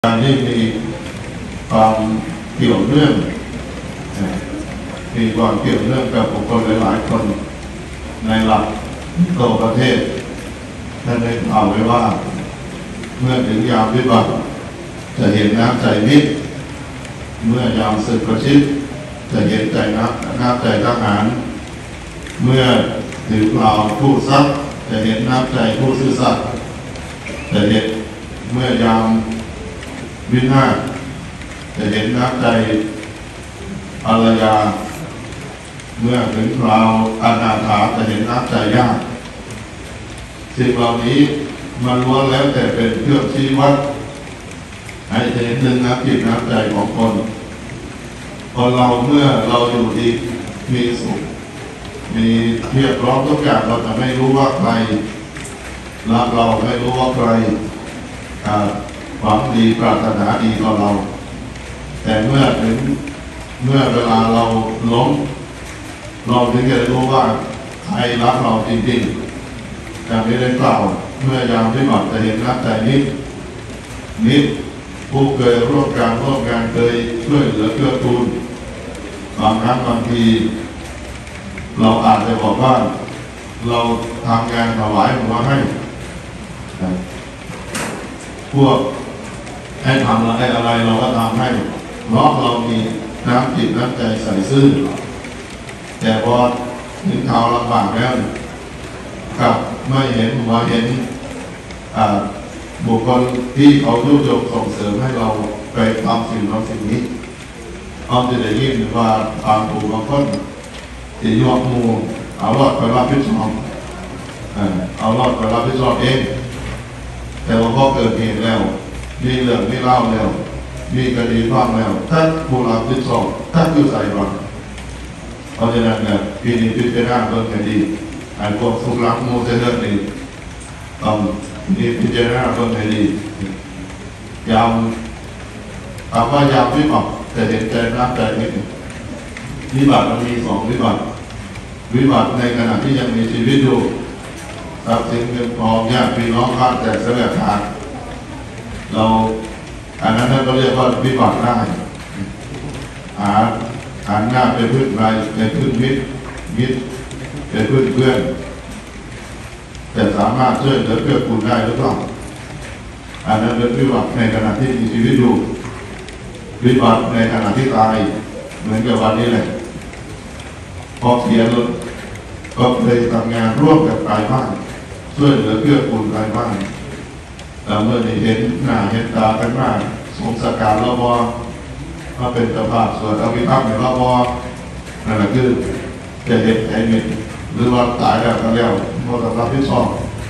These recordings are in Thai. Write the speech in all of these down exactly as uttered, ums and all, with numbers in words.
การที่มีความเกี่ยวเนื่องมีความเกี่ยวเนื่องกับบุคคลหลายๆคนในหลักโตประเทศท่านได้กล่าวไว้ว่าเมื่อถึงยามวิบัติจะเห็นน้ำใจมิตรเมื่อยามศึกประชิดจะเห็นใจน้ำน้ำใจทหารเมื่อถึงเราผู้ทรัพย์จะเห็นน้ำใจผู้ซื่อสัตย์จะเห็นเมื่อยามวินาศจะเห็นน้ำใจภรรยาเมื่อถึงคราวอนาถาจะเห็นน้ำใจญาติสิ่งเหล่านี้มันล้วนแล้วแต่เป็นเครื่องชี้วัดให้เห็นถึงน้ำจิตน้ำใจของคนพอเราเมื่อเราอยู่ดีมีสุขมีเรียบร้อยทุกอย่างเราจะไม่รู้ว่าใครรักเราไม่รู้ว่าใครหวังดีปรารถนาดีต่อเราแต่เมื่อถึงเมื่อเวลาเราล้มเราถึงจะรู้ว่าใครรักเราจริงๆแต่ไม่ได้กล่าวเมื่อยามที่บัดจะเห็นน้ำใจนิดนิดผู้เคยร่วมการร่วมงานเคยช่วยเหลือเกื้อกูลบางครั้งบางทีเราอาจจะบอกว่าเราทำงานถวายหัวให้พวกให้ทำอะไรอะไรเราก็ทำให้เพราะเรามีน้ำจิตน้ำใจใส่ซื่อแต่พอถึงข่าวลำบากแล้วกับไม่เห็นหัวเห็นบุคคลที่เขายุยงส่งเสริมให้เราไปทำสิ่งนั้นสิ่งนี้เอาจะได้ยินว่าบางผู้บางคนที่ยกมือเอารอดไปรับผิดชอบเอารอดไปรับผิดชอบเองแต่ว่าพอเกิดเหตุแล้วมีเรื่องมีเล่าแล้วมีคดีความแล้วท่านผู้รับผิดชอบท่านอยู่ใส่ก่อนเพราะฉะนั้นเนี่ยปีนี้พิจารณาเรื่องคดีไอ้พวกสุรักมูเสด็จนี่ต้องมีพิจารณาเรื่องคดียามคำว่ายามวิบัติจะเห็นใจน้ำใจนิดวิบัติมันมีสองวิบัติวิบัติในขณะที่ยังมีชีวิตอยู่ทรัพย์สินเงินทองญาติพี่น้องข้าแต่เสด็จขาดเราอันนั้นนั่นก็เรียกว่าวิบัติได้หาหันหน้าไปพึ่งใครไปพึ่งมิตรมิตรไปพึ่งเพื่อนแต่สามารถช่วยเหลือเกื้อกูลได้หรือเปล่าอันนั้นเป็นวิบัติในขณะที่มีชีวิตอยู่วิบัติในขณะที่ตายเหมือนกับวันนี้แหละพอเสียรถก็เคยทำงานร่วมกับกายบ้านช่วยเหลือเกื้อกูลกายบ้านแต่เมื่อได้เห็นหน้าเห็นตากันมากสงสการละวมาเป็นเจ้าภาพสวดอภิธรรมในละวนั่นแหละคือจะเห็นใจมิตรหรือว่าตายแล้วก็แล้วโมตรับผิดชอบ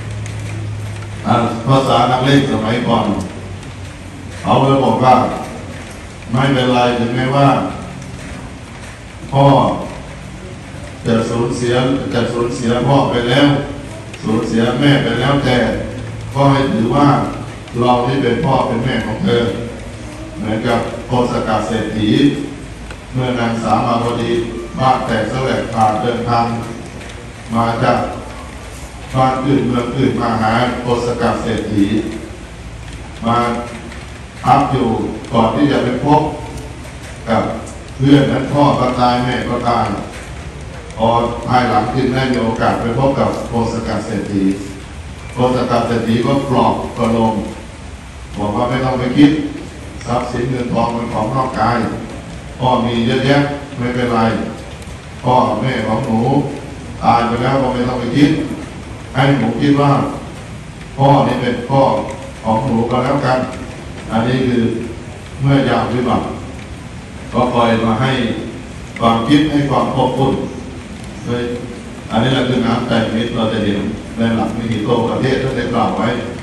ภาษานักเล่นสมัยก่อนเขาเลยบอกว่าไม่เป็นไรถึงแม้ว่าพ่อจะสูญเสียจะสูญเสียพ่อไปแล้วสูญเสียแม่ไปแล้วแต่ก็ให้ถือว่าเราที่เป็นพ่อเป็นแม่ของเธอเหมือนกับโพสกัดเศรษฐีเมื่อนางสามาวดีบ้านแตกแสลกผ่านเดินทางมาจากบ้านอื่นเมืองอื่นมาหาโพสกัดเศรษฐีมาพักอยู่ก่อนที่จะไปพบกับเพื่อนนั้นพ่อก็ตายแม่ก็ตายพอภายหลังจึงได้มีโอกาสไปพบกับโพสกัดเศรษฐีโพสกัดเศรษฐีก็ปลอบประโลมบอกว่าไม่ต้องไปคิดทรัพย์สินเงินทองเป็นของนอกกายพ่อมีเยอะแยะไม่เป็นไรพ่อแม่ของหนูตายไปแล้วก็ไม่ต้องไปคิดให้หนูคิดว่าพ่อนี่เป็นพ่อของหนูก็แล้วกันอันนี้คือเมื่อยามวิบัติก็คอยมาให้ความคิดให้ความอบอุ่นเลยอันนี้แหละคือน้ำใจมิตรเราจะเห็นในหลักวิถีโตประเทศที่ได้กล่าวไว้